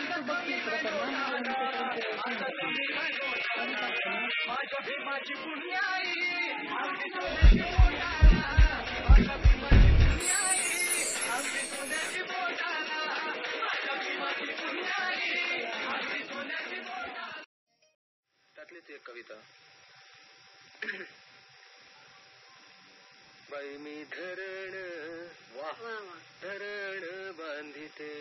त्यातलीच एक कविता. बाई मी धरण धरण बांधिते,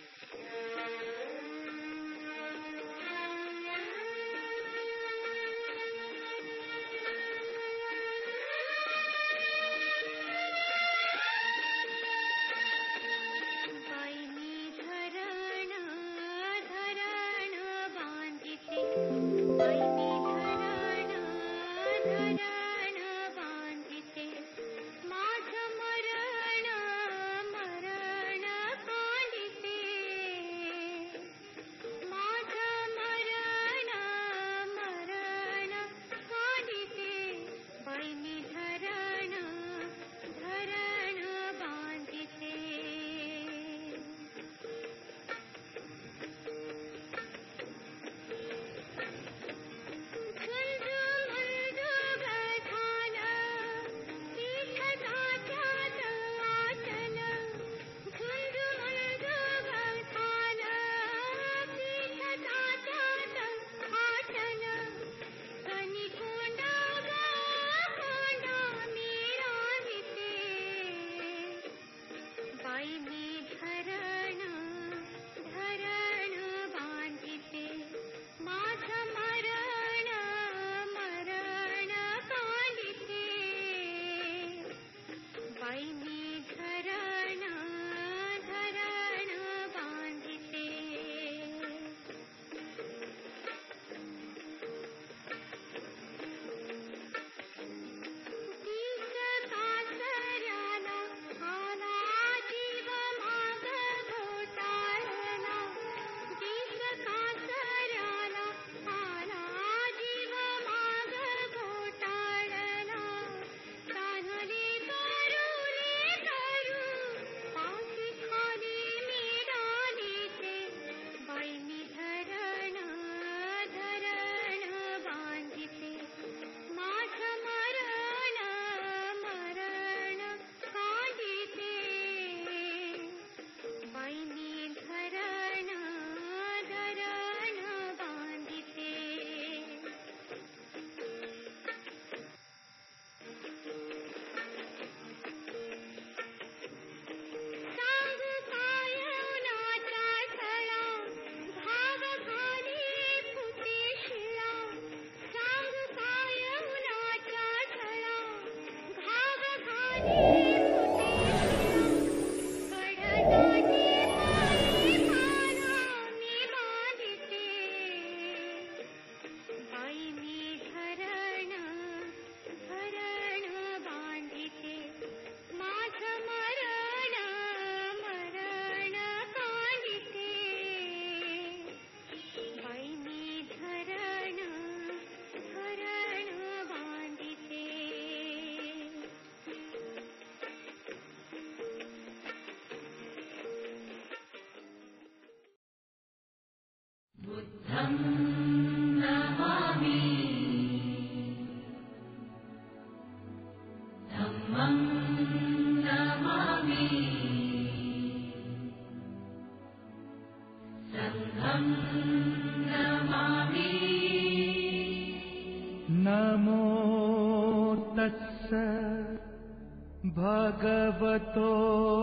भगवतो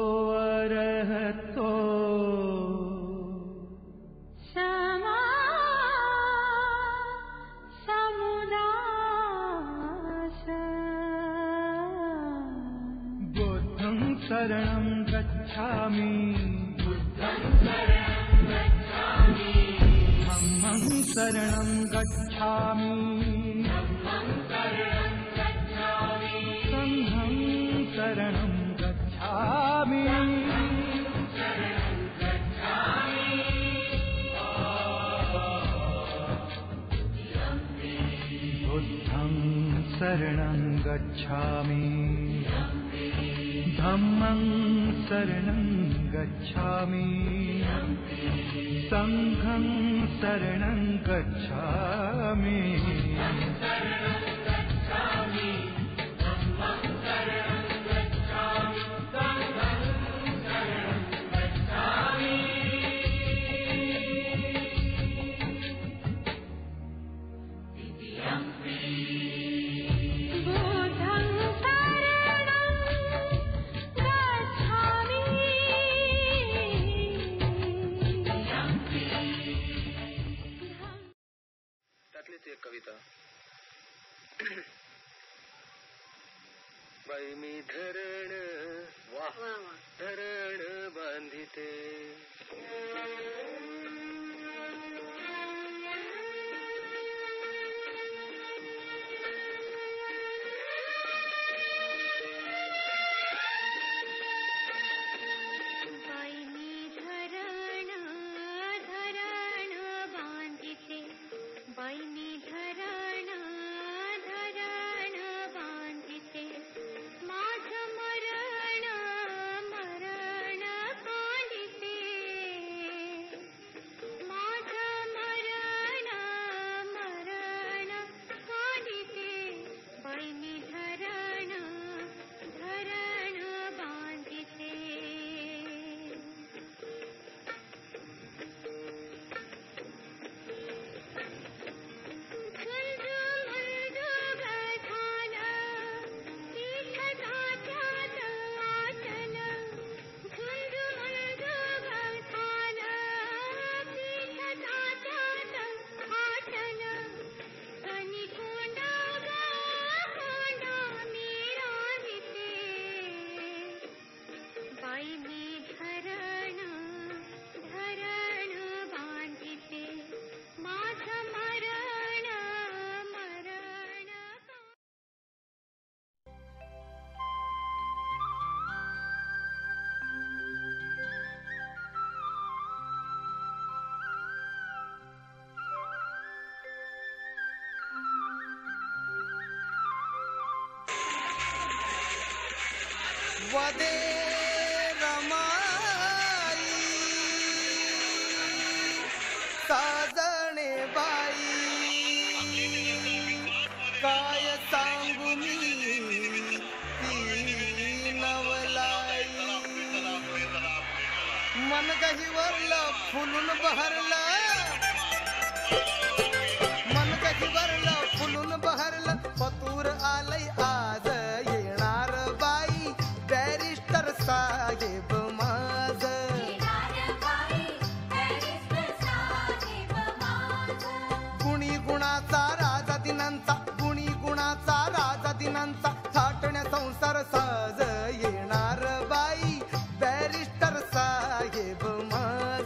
अरहतो क्षमा समुदास बुद्धं शरणं गच्छामि धम्मं शरणं गच्छामि शरणं गच्छामि बुद्धं शरणं गच्छामि धम्मं शरणं गच्छामि संघं शरणं गच्छामि त्यातलीच एक कविता. बाई मी धरण धरण बांधिते, वदे रमाई साजणे बाई, काय सांगू मी ती नवलाई. मन गहिवरलं फुलून बहरलं, मन गहिवरलं फुलून बहरलं, पतूर आलय आज येणार बाई बॅरिस्टर साहेब माझ. गुणी गुणाचा राजा दिनांचा, गुणी गुणाचा राजा दिनांचा, थाटण्या संसार साज येणार बाई बॅरिस्टर साहेब माझ.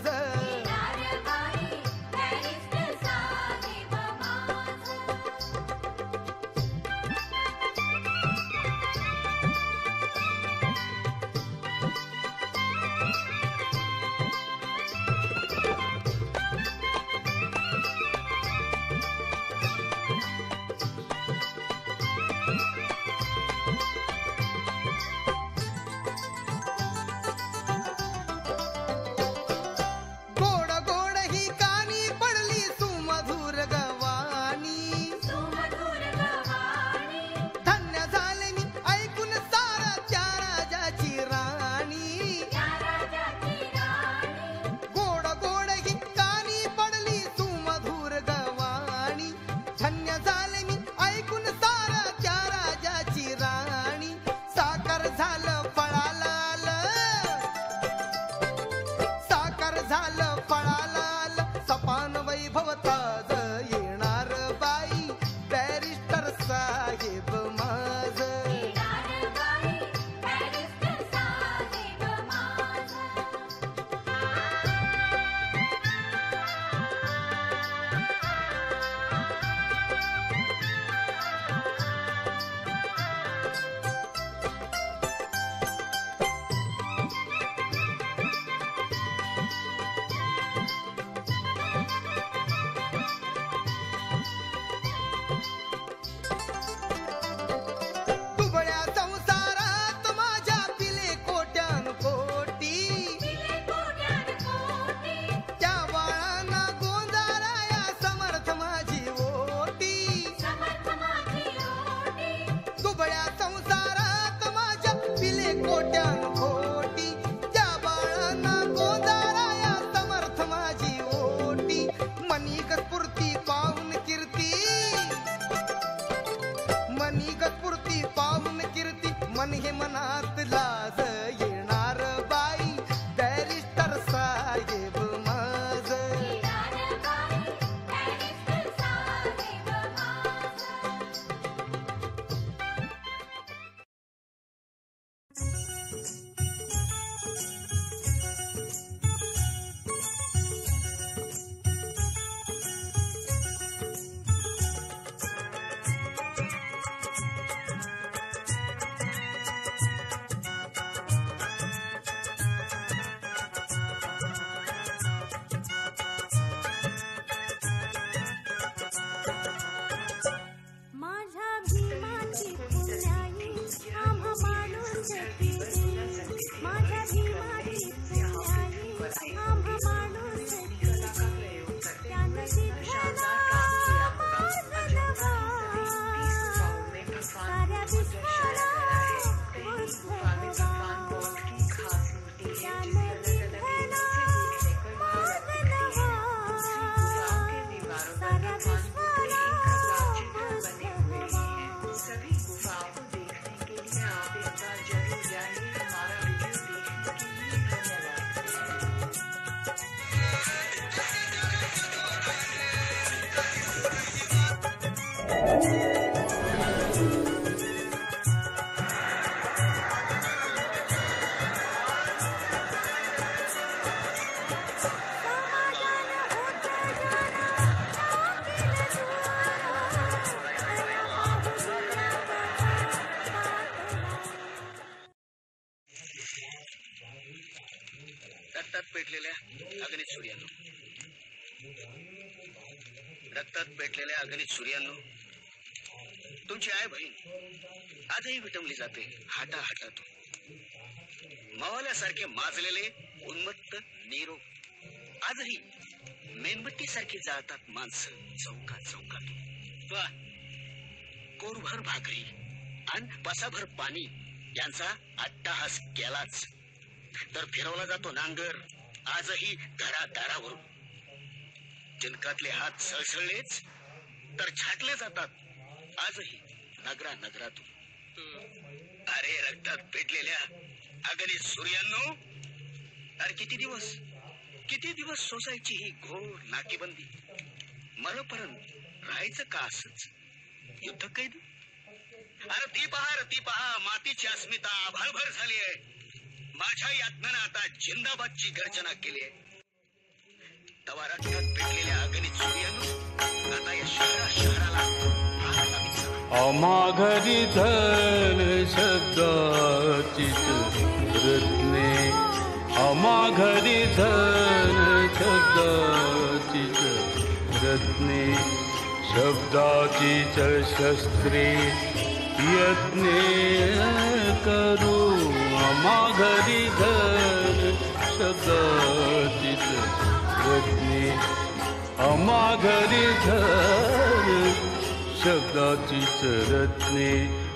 रक्तात पेटलेल्या अगणित सूर्यांनो, तुमची आई बहीण आजही विटंबली जाते हाटा हाटातून. मावाल्यासारखे माजलेले उन्मत्त नीरो आजही मेणबत्ती सारखी जाळतात माणसं चौका चौकातून. कोरभर भाकरी आणि पसाभर पाणी यांचा अट्टाहास केलाच तर फिरवला जातो नांगर आजही दारावरून. जिनकातले हात सळसळलेच तर छाटले जातात आजही नगरा नगरातून. अरे रक्तात पेटलेल्या अगणित सूर्यांनो, अरे किती दिवस सोसायची ही घोर नाकेबंदी. मरपर्यंत राहायचं का असंच युद्ध कैद? अरे ती पहा मातीची अस्मिता आभाळभर झाली आहे. माझ्या यातनानं आता जिंदाबादची गर्जना केली आहे. तवा रक्तात पेटलेल्या अगणित सूर्यानं आता या शहराला आग लावीत चला. अमाघरी धन शब्दाचीच रत्ने, अमाघरी धन शब्दाचीच रत्ने, शब्दाचीच शस्त्रे यत्ने करू. अमाघरी धन शब्दाचीच रत्ने, अमाघरी धन शब्दाचीच रत्ने,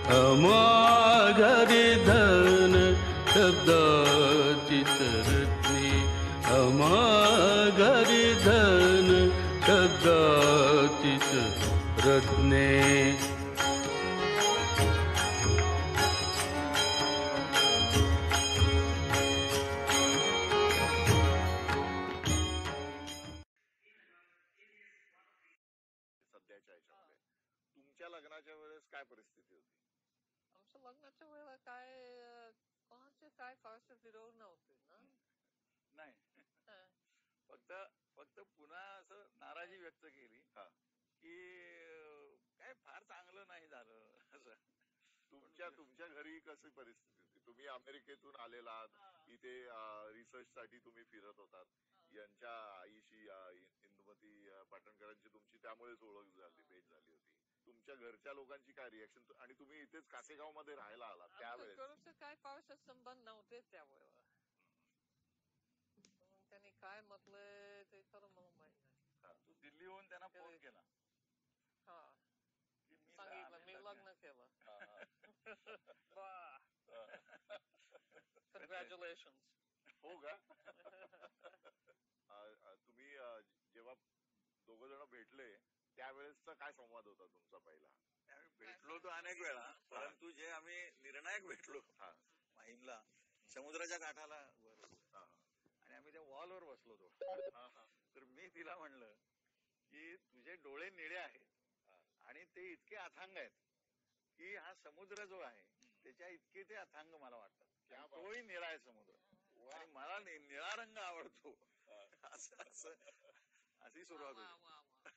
अमाघरी धन शब्दाचीच रत्ने, अमाघरी धन शब्दाचीच रत्ने. तुमच्या लग्नाच्या वेळेस काय परिस्थिती होती? आमच्या लग्नाच्या वेळेला काय कोणाचे काय फारसे विरोध नव्हते ना. नाही, फक्त पुन्हा असं नाराजी व्यक्त केली की काय फार चांगलं नाही झालं असं. तुमच्या घरी कशी परिस्थिती होती? तुम्ही अमेरिकेतून आलेलात, इथे रिसर्च साठी तुम्ही फिरत होतात. यांच्या आईशी इंदुमती पाटणकरांची तुमची त्यामुळेच ओळख झाली, भेट झाली होती. तुमच्या घरच्या लोकांची काय रिएक्शन? आणि तुम्ही इथेच कासेगाव मध्ये राहायला आलात त्यावेळेस काय फारसे संबंध नव्हते त्यावेळेला. त्यांनी काय म्हटलंय ते खरं मला माहित नाही. तू दिल्लीहून त्यांना फोन केला? सांगितलं मी लग्न केलं. कॉंग्रॅच्युलेशन. हो का? तुम्ही जेव्हा दोघ जण भेटले त्यावेळेसचा काय संवाद होता तुमचा पहिला? आम्ही भेटलो तो अनेक वेळा, परंतु जे आम्ही निर्णायक भेटलो माहीमला समुद्राच्या काठाला आणि आम्ही त्या वॉलवर बसलो होतो. तर मी तिला म्हणलं की तुझे डोळे निळे आहेत आणि ते इतके अथांग आहेत की हा समुद्र जो आहे त्याच्या इतके ते अथांग मला वाटतात. तोही निळा आहे समुद्र आणि मला निळा रंग आवडतो. अशी सुरुवात होती.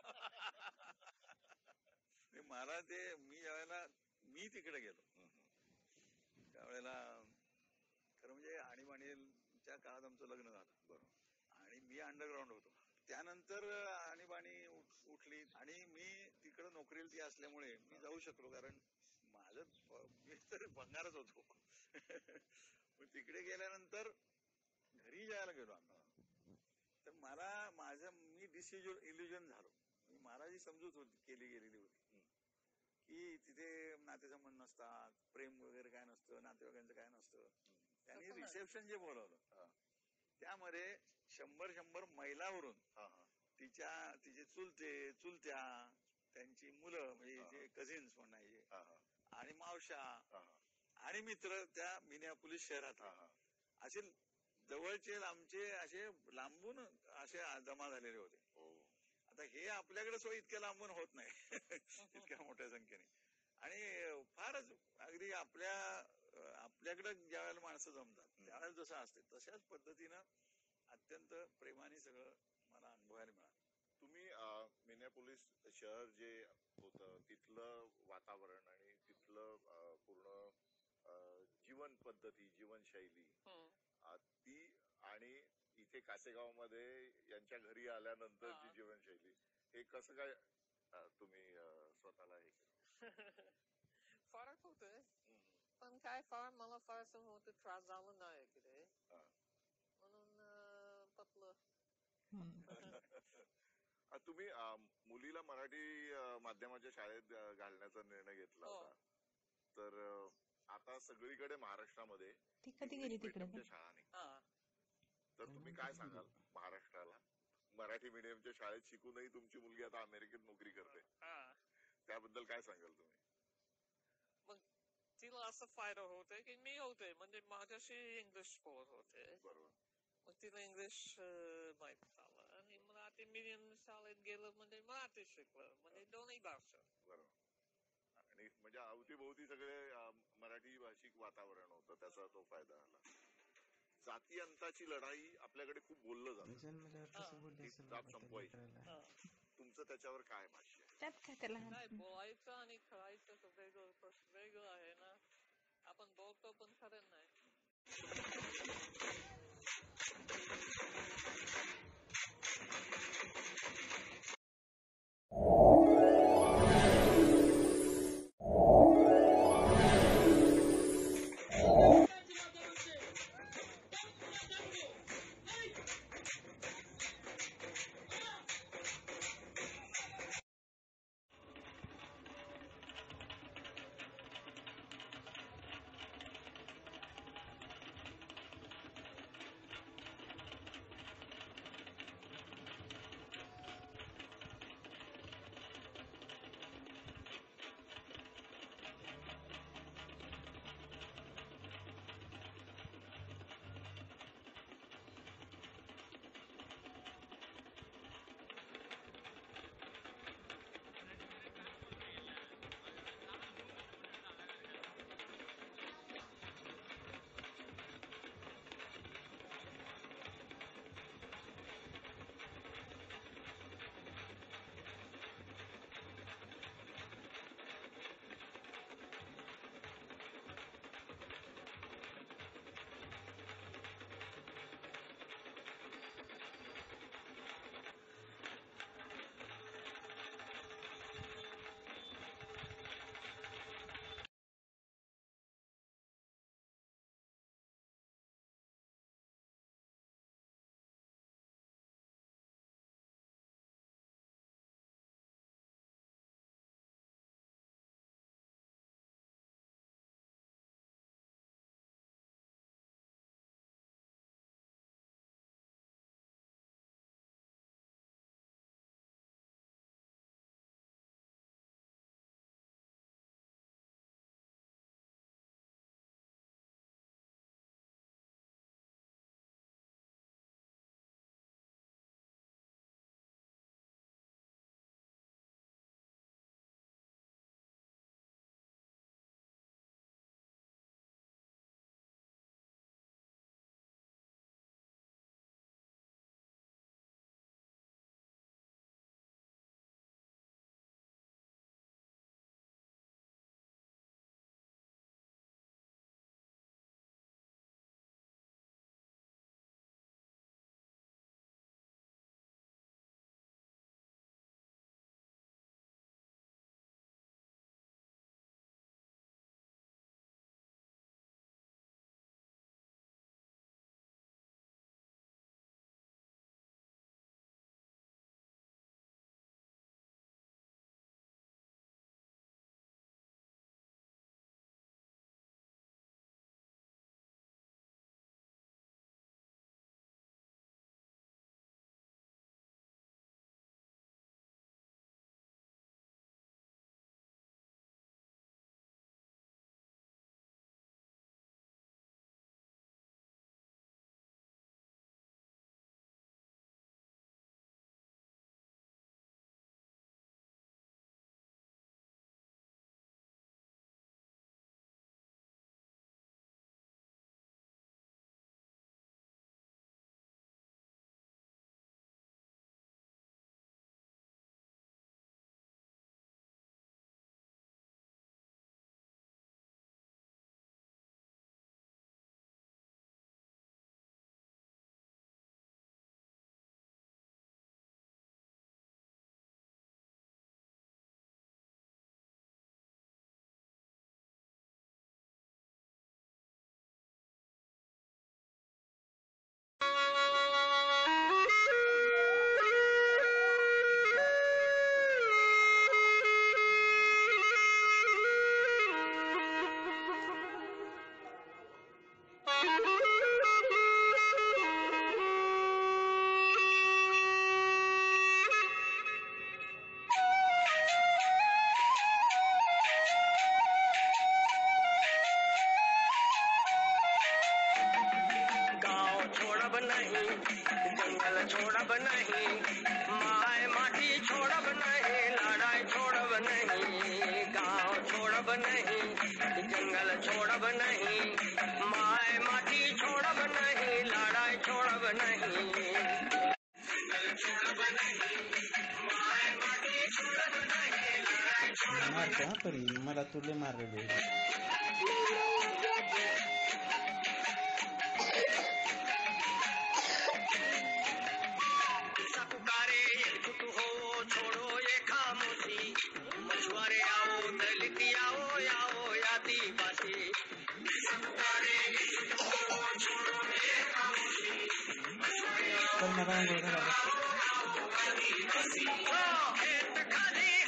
मला ते मी ज्यावेळेला मी तिकडे गेलो त्यावेळेला खरं म्हणजे आणीबाणीच्या काळात आमचं लग्न झालं. बरोबर. आणि मी अंडरग्राऊंड होतो. त्यानंतर आणीबाणी उठली आणि मी तिकडे नोकरीला ती असल्यामुळे मी जाऊ शकलो, कारण मी तर भंगारच होतो. तिकडे गेल्यानंतर घरी जायला गेलो आम्ही, तर मला मी डिसइल्युजन झालो. मला जी समजूत केली गेलेली होती की तिथे नातेसंबंध नसतात, प्रेम वगैरे काय नसतं, नातेवाईकांचं काय नसतं. त्यांनी रिसेप्शन जे बोलवलं त्यामध्ये 100 महिलावरून तिचे चुलत्या, त्यांची मुलं म्हणजे जे कझिन्स म्हणायचे आणि मावशा आणि मित्र त्या मिनियापोलिस शहरात असे जवळचे लांबचे असे लांबून असे जमा झालेले होते. आता हे आपल्याकडे सोय इतक्या लांबून होत नाही इतक्या मोठ्या संख्येने. आणि फारच अगदी आपल्याकडे ज्या वेळेला माणसं जमतात त्यावेळेला जसं असते तशाच पद्धतीनं अत्यंत प्रेमाने सगळं मला अनुभवायला मिळालं. तुम्ही मिनियापोलिस शहर जे होतं तिथलं वातावरण आणि तिथलं पूर्ण जीवन पद्धती, जीवनशैली ती आणि इथे कासेगाव मध्ये यांच्या घरी आल्यानंतरची जीवनशैली हे कसं काय तुम्ही स्वतःला हे केलं? फरक होतोय पण काय फार मला फार असं होतं त्रास झाला नाही इकडे म्हणून पटलं. तुम्ही मुलीला मराठी माध्यमाच्या शाळेत घालण्याचा निर्णय घेतला होता. तर आता सगळीकडे महाराष्ट्रामध्ये ती कधी गेली तिकडे? शाळा नाही. तर तुम्ही काय सांगाल महाराष्ट्राला? मराठी मीडियमच्या शाळेत शिकूनही तुमची मुलगी आता अमेरिकेत नोकरी करते, त्याबद्दल काय सांगाल तुम्ही? मग तिला असं फायदा होतोय की मी होते म्हणजे माझ्याशी इंग्लिश बोलत होते. बरोबर. मग तिला इंग्लिश माहित झालं आणि मराठी मीडियम शाळेत गेलं म्हणजे मराठी शिकलं म्हणजे दोन्ही भाषा. बरोबर. आणि म्हणजे अवतीभोवती सगळे मराठी भाषिक वातावरण होतं, त्याचा तो फायदा झाला. जाती अंताची लढाई आपल्याकडे खूप बोललं जातं, जात संपवायची. तुमचं त्याच्यावर काय भाष्य आहे? त्यात काय त्याला नाही बोलायचं आणि करायचं वेगळं आहे ना. आपण बोलतो पण खरं नाही. छोड़ब नहीं, माय माटी छोड़ब नहीं, लड़ाई छोड़ब नहीं, गांव छोड़ब नहीं, जंगल छोड़ब नहीं, माय माटी छोड़ब नहीं, लड़ाई छोड़ब नहीं, जंगल छोड़ब नहीं, माय माटी छोड़ब नहीं, लड़ाई छोड़ब नहीं. मला तुले मारले पुकारे एकजुट हो, छोड़ो ये खामोशी, मछुआरे आओ, दलित आओ, आओ आदिवासी. पुकारे एकजुट हो, छोड़ो ये खामोशी, मछुआरे आओ, दलित आओ, आओ आदिवासी. खेत खाली